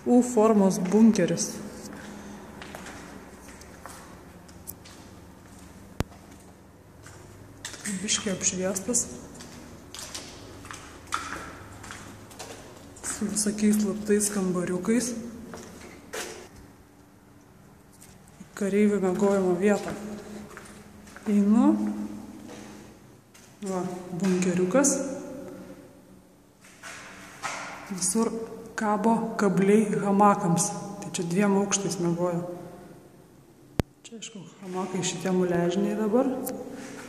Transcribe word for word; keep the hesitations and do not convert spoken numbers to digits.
U formos bunkeris. Biškiai apšviestas. Su visokiais slaptais kambariukais. Kareivių miegojimo vietą. Einu. Va, bunkeriukas. Visur kabo kabliai hamakams. Tai čia dviem aukštais miegojo. Čia, aišku, hamakai šitie muležiniai dabar.